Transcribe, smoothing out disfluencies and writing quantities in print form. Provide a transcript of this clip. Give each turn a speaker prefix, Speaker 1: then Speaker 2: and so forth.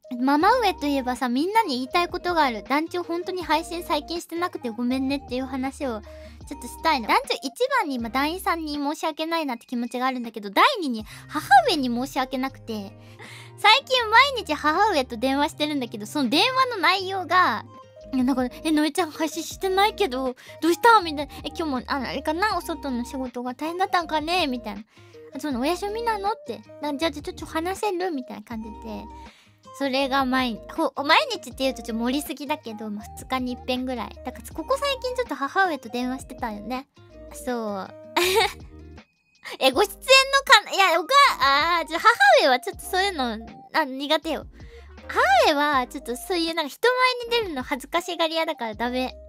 Speaker 1: ママ上といえばさ、みんなに言いたいことがある。団長本当に配信最近してなくてごめんねっていう話をちょっとしたいの。団長一番に今団員さんに申し訳ないなって気持ちがあるんだけど、第二に母上に申し訳なくて、最近毎日母上と電話してるんだけど、その電話の内容が、なんか、のえちゃん配信してないけど、どうしたみたいな。今日も、あれかなお外の仕事が大変だったんかねみたいな。お休みなのって。じゃあちょっと話せるみたいな感じで。それが毎日って言うとちょっと盛りすぎだけど、2日に一遍ぐらい。だからここ最近ちょっと母上と電話してたよね。そう。ご出演のいや、母上はちょっとそういうの、苦手よ。母上はちょっとそういうなんか人前に出るの恥ずかしがり屋だからダメ。